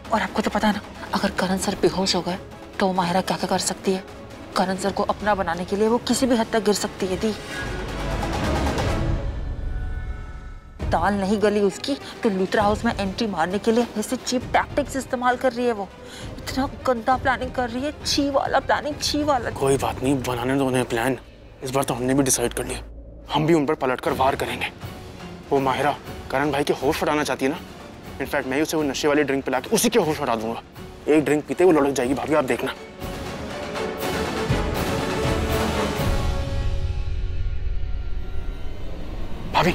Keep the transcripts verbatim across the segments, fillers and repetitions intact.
और आपको तो पता है ना, अगर करण सर बेहोश हो गए तो माहिरा क्या क्या कर सकती है। करण सर को अपना बनाने के लिए वो किसी भी हद तक गिर सकती है। दी दाल नहीं गली उसकी तो लूथरा हाउस में एंट्री मारने के लिए ऐसे चीप टैक्टिक्स इस्तेमाल कर रही है। वो इतना गंदा प्लानिंग कर रही है, छी वाला प्लानिंग, छी वाला। कोई बात नहीं, बनाने दो उन्हें प्लान। इस बार तो हमने भी डिसाइड कर लिया, हम भी उन पर पलटकर वार करेंगे। वो माहिरा करण भाई के होश उड़ाना चाहती है ना, इनफैक्ट मैं उसे वो नशे वाली ड्रिंक पिला के उसी के होश उड़ा दूंगा। एक ड्रिंक पीते वो लुढ़क जाएगी भाभी, आप देखना। भाभी,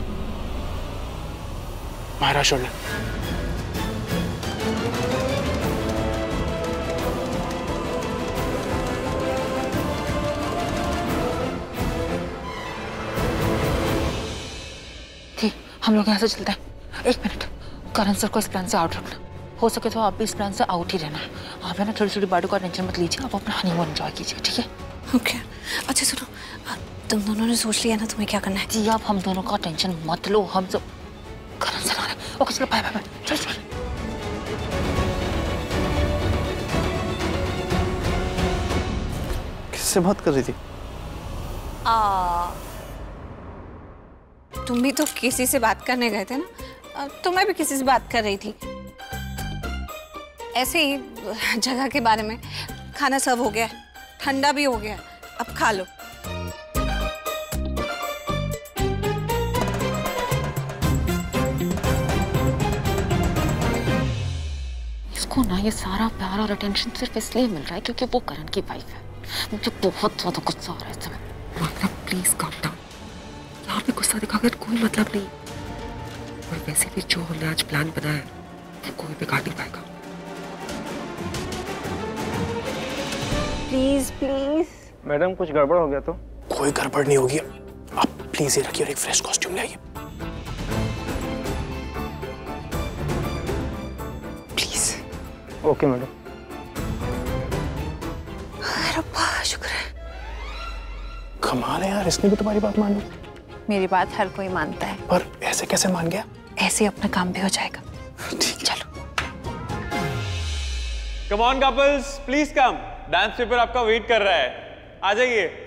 माहिरा शोल्डर। ठीक, हम लोग यहाँ से चलते हैं। एक मिनट, करण सर को इस प्लान से आउट रखना। हो सके तो आप भी इस प्लान से आउट ही रहना। आप है ना छोटी छोटी बातों का टेंशन मत लीजिए, आप अपना हनीमून एंजॉय कीजिए, ठीक है? ओके। अच्छा सुनो, तुम दोनों ने सोच लिया ना तुम्हें क्या करना है? जी आप हम दोनों का टेंशन मत लो, हम सब करण सर आ रहे हैं। ओके चलो, बाय बाय बाय, चल चल। किससे बात कर रही थी? आ, तुम भी तो किसी से बात करने गए थे ना, तो मैं भी किसी से बात कर रही थी ऐसे ही जगह के बारे में। खाना सर्व हो गया, ठंडा भी हो गया, अब खा लो। इसको ना ये सारा प्यार और अटेंशन सिर्फ इसलिए मिल रहा है क्योंकि वो करण की वाइफ है। मुझे बहुत ज्यादा गुस्सा आ रहा है इस समय। माहिरा प्लीज काम डाउन, यहाँ पे गुस्सा दिखाकर कोई मतलब नहीं। और वैसे भी जो हमने आज प्लान बनाया है वो कोई बिगाड़ नहीं पाएगा। Please please. मैडम कुछ गड़बड़ हो गया तो? कोई गड़बड़ नहीं होगी, आप प्लीज ये रखिए और एक फ्रेश कॉस्ट्यूम लाइए प्लीज। Okay madam. रब्बा शुक्र है। कमाल है यार, इसने भी तुम्हारी बात मान ली। मेरी बात हर कोई मानता है। पर ऐसे कैसे मान गया? ऐसे अपना काम भी हो जाएगा। ठीक, चलो। Come on couples, please come. Dance paper आपका वेट कर रहा है, आ जाइए।